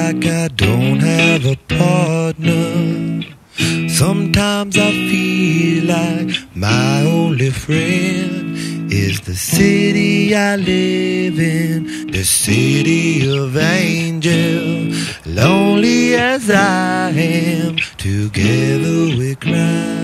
like I don't have a partner. Sometimes I feel like my only friend is the city I live in, the city of angels. Lonely as I am, together we cry.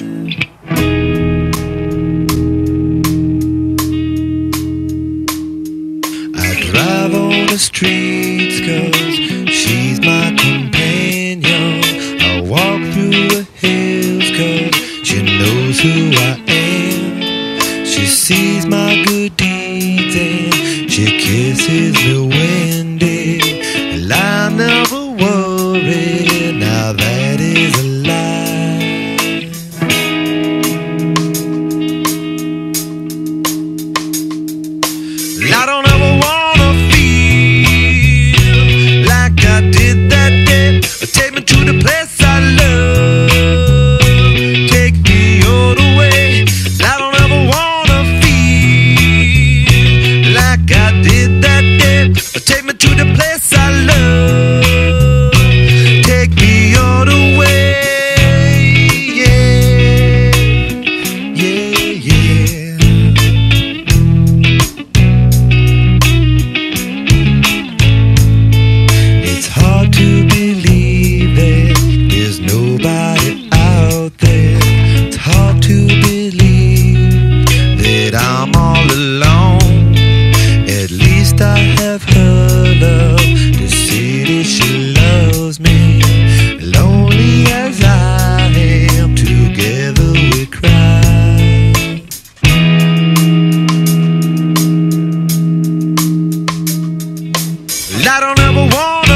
Drive on the streets 'cause she's my companion. I walk through the hills 'cause she knows who I am. She sees my good deeds and she kisses me windy. And I never worry, now that is a lie. I don't ever want take me to the place I love. Take me all the way. I don't ever wanna feel like I did that day. Take me to the place I love. Take me all the way. Yeah, yeah, yeah. It's hard to believe there's nobody out there. It's hard to believe that I'm all alone. At least I have her love, the city she loves me. Lonely as I am, together we cry. I don't ever want